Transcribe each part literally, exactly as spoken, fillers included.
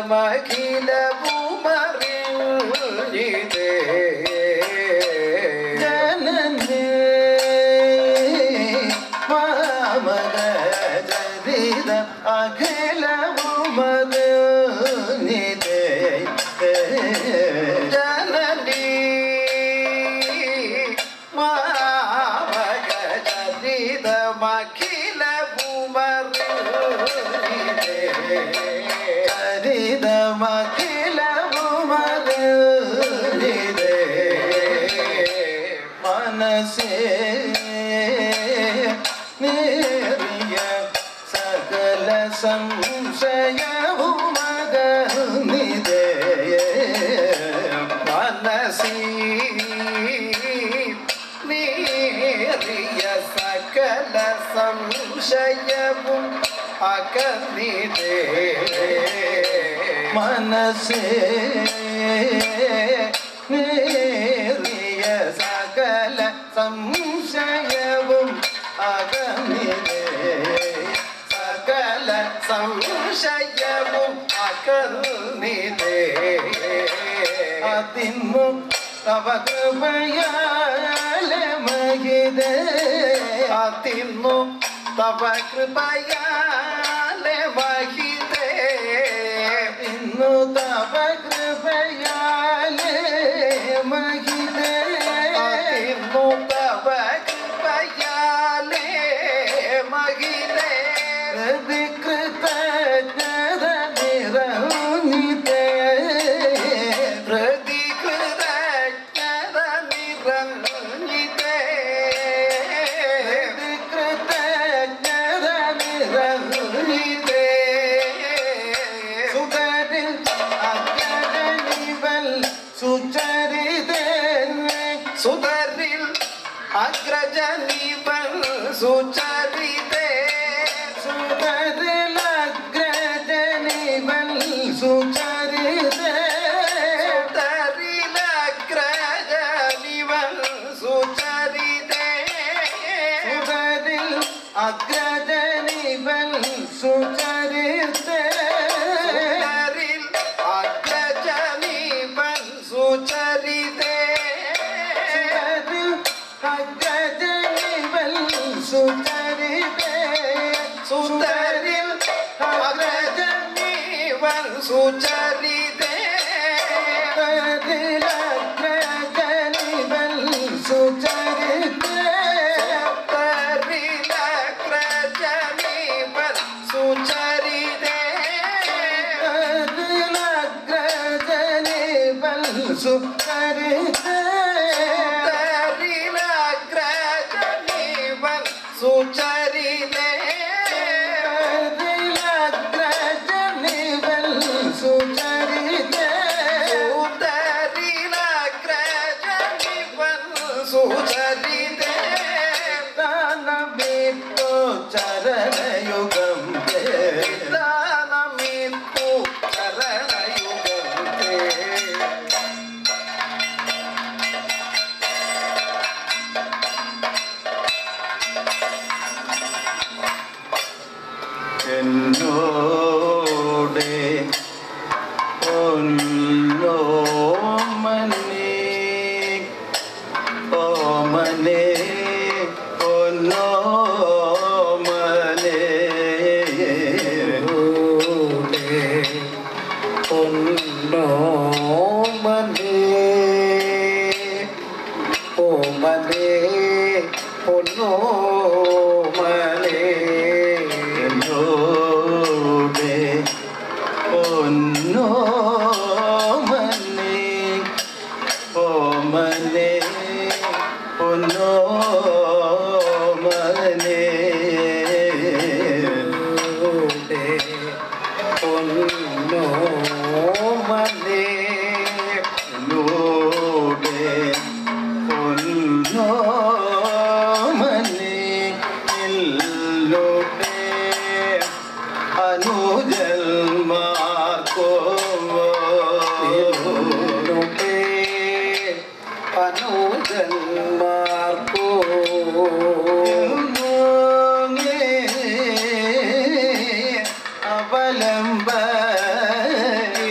മഖിലവുമറിഞ്ഞിതേ ജനനേ മാമകചരിത അഖിലവുമറിഞ്ഞിതേ ജനനീ മാമകചരിത മഖിലവുമറിഞ്ഞിതേ ചരിതമഖിലവുമറിഞ്ഞിതേ മനസ്സേ നേറിയ സകല സംശയവുമകന്നിതേ മനസ്സീ നേറിയ സകല സംശയവും അകന്നിതേ മനസ്സേ നേറിയ സകല സംശയവും അകന്നിതേ സകല സംശയവും അകന്നിതേ അതിന്നു തവ കൃപയാലെ മഹിതേ അതിന്നു തവ കൃപയാലെ മഹിതേ ഇന്നു തവ കൃപയാലെ മഹിതേ ഇന്നു തവ കൃപയാലെ മഹിതേ ഹൃദി കൃതജ്ഞത നിറഞ്ഞിതേ ഹൃദി കൃതജ്ഞത നിറഞ്ഞിതേ ഹൃദി കൃതജ്ഞത നിറഞ്ഞിതേ സുതരിൽ അഗ്രജനിവൽ സുചരിതേ സുതരിൽ അഗ്രജനിവൽ സുചരിതേ സുതരിൽ അഗ്രജനിവൽ സുചരിതേ സുതരിൽ അഗ്രജനിവൽ സുചരിതേ സുതരിൽ അഗ്രജനിവൽ സുചരിതേ സുതരിൽ അഗ്രജനിവൽ സുചരിതേ അഗ്രജനിവൽ സുചരിതേ സുതരിൽ അഗ്രജനിവൽ സുചരിതേ സുതരിൽ അഗ്രജനിവൽ സുചരിതേ സുതരിൽ അഗ്രജനിവൽ സുചരിതേ സുതരിൽ അഗ്രജനിവൽ സുചരിതേ സുചരിതേ അഗ്രജനിവൽ സുചരിതേ സുതരിലഗ്രജനിവൽ സുചരിതേ ദാനമിത്തു ചരണയുഗം ദാനമിത്തു ചരണയുഗം എന്നോടെ ഒന്നോമനെ ഓമനെ ഒന്നോമനെ ഒന്നോമനെ ഓമനെ ഒന്നോമനെ ഒന്നോമനെ ഓമനെ ഒന്നോമനെ ഒന്നോമനെ ലോടെ ഒന്നോമനെ ലോടെ അനുജന്മാർക്കോ അനുജന്മാർക്കോ അവലംബ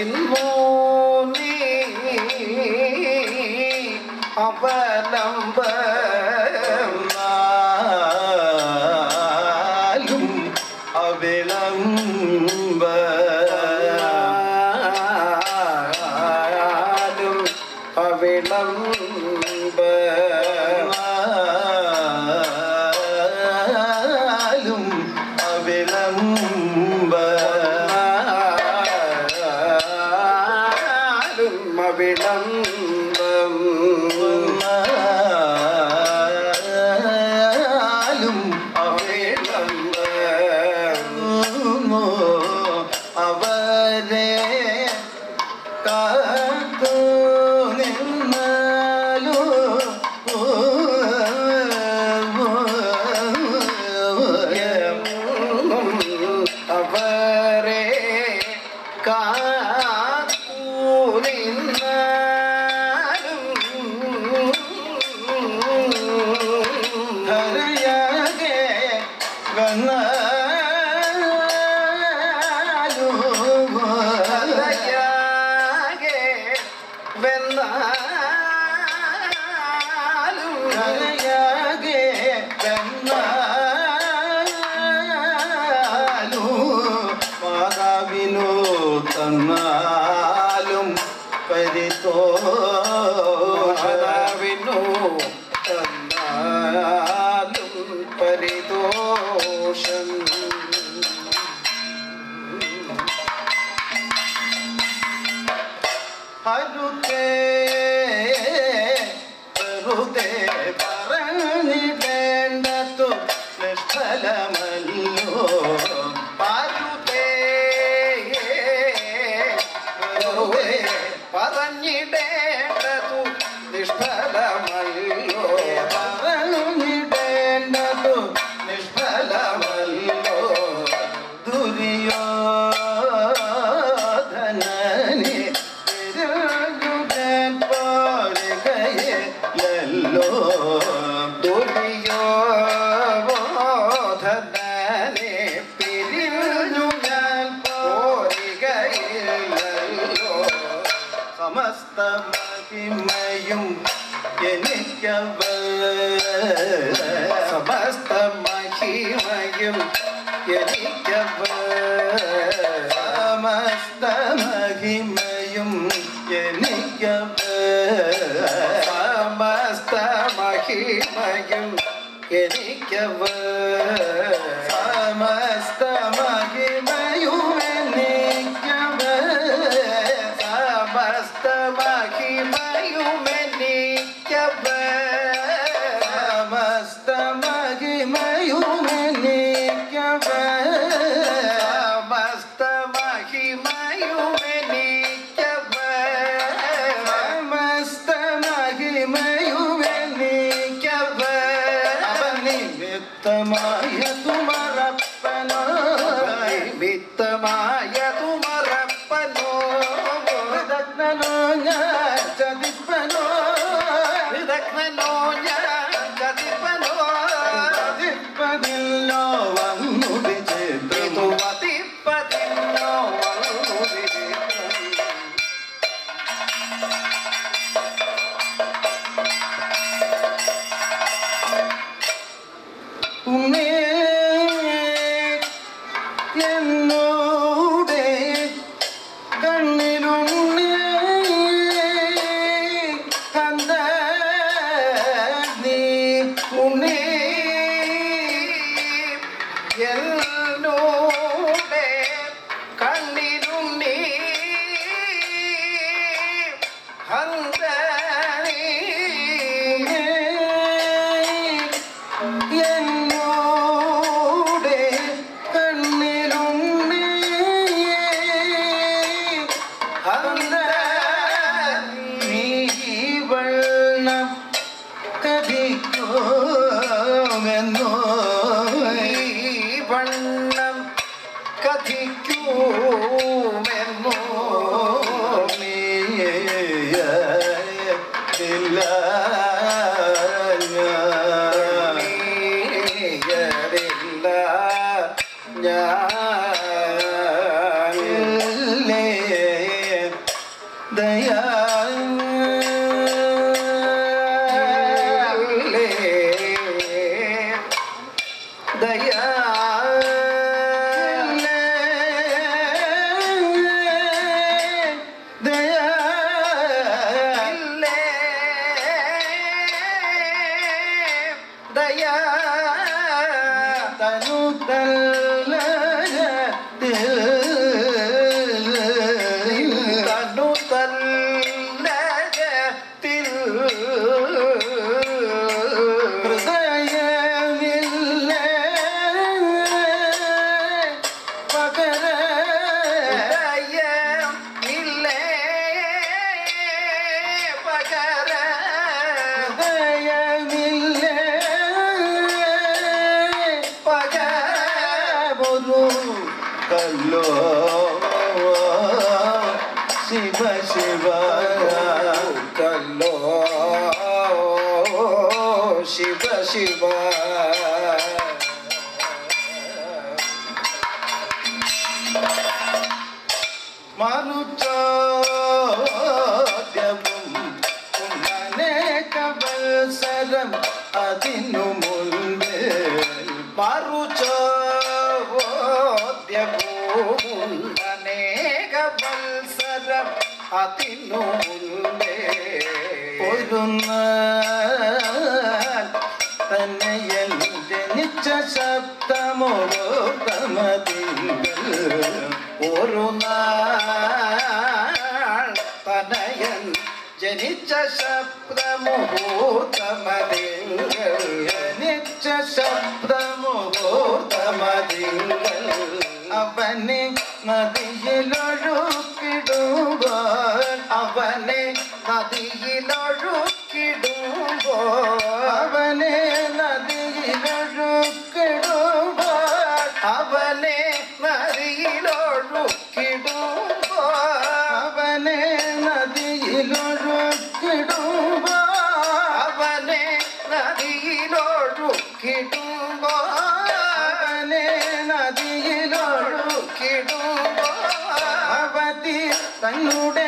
തന്നാലും പരിതോഷവിനു തന്നാലും പരിതോഷം അരുതേ വെറുതെ പറഞ്ഞിടേണ്ടതു നിഷ്ഫലമല്ലോ പറഞ്ഞിടേണ്ടതു നിഷ്ഫലമല്ലോ പറഞ്ഞിടേണ്ടതു നിഷ്ഫലമല്ലോ ദുര്യോധനനെ തിരുകുടൻ പോരുകയില്ലല്ലോ ദുര്യോധനനെ പിരിഞ്ഞു ഞാൻ പോരുകയില്ലല്ലോ സമസ്ത മഹിമയും എനിക്കവ സമസ്ത മഹിമയും എനിക്കവ സമസ്ത മഹിമയും എനിക്കവ സമസ്ത മഹിമയും എനിക്കവ സമസ്ത മഹിമയും എനിക്കവ സമസ്ത മഹിമയുമെനിക്കവ സമസ്ത മഹിമയുമെനിക്കവ സമസ്ത മഹിമയുമെനിക്കവ സമസ്ത മഹിമയുമെനിക്കവ അവനിമിത്തമായ തുമറപ്പനോ നിമിത്തമായ തുമറപ്പനോ വിദഗ്ധനോ ഞാൻ ചതിപ്പനോ വിദഗ്ധനോ ഞാൻ ചതിപ്പനോ ചതിപ്പതില്ലോ വന്നു വിചിത്രം ചതിപ്പതില്ലോ വന്നു വിചിത്രം ഉമ്മേ എന്നോടെ കണ്ണിലുണ്ണേ കണ്ട നീ ഉണ്ണേ എന്നോടെ കണ്ണിലുണ്ണേ കണ്ട നീ എന്നോടെ കണ്ണിലുണ്ണേ കണ്ട നീ വണ്ണം കഥിക്കുമെന്നോ വണ്ണം കഥിക്കുമെന്നോ നീയതില്ല നീയതില്ല ഞാനില്ലേ ദയാ ദയാ ദയാ തനു തല്ലജത്തിൽ തനു തല്ലജത്തിൽ ഹൃദയമില്ല പകര ഹൃദയമില്ല പകര ഹൃദയമില്ല പകരമൊരു കല്ലോ ശിവ ശിവ കല്ലോ ശിവ ശിവ മറുചോദ്യവും അനേക വത്സരം അതിനു മുൻപേ മറുചോദ്യവും അനേക വത്സരം അതിനു മുൻപേ ഒരു തന്നെയൻ ജനിച്ച ശബ്ദമോതമതിങ്കൽ ഒരു നാൾ തനയൻ ജനിച്ച ശബ്ദമുഹൂർത്തമതിങ്കൽ ജനിച്ച ശബ്ദമുഹൂർത്തമതിങ്കൽ അവനെ നദിയിലൊഴുക്കിടുമ്പോൾ അവനെ നദിയിലൊഴുക്കിടുമ്പോൾ അവനെ നദിയിലൊഴുക്കിടുമ്പോൾ അവനെ നദിയിലൊഴുക്കിടുമ്പോൾ അവനെ നദിയിലൊഴുക്കിടുമ്പോൾ അവനെ നദിയിലൊഴുക്കിടുമ്പോൾ അവനെ നദിയിലൊഴുക്കിടുമ്പോൾ അവധി തന്നുടെ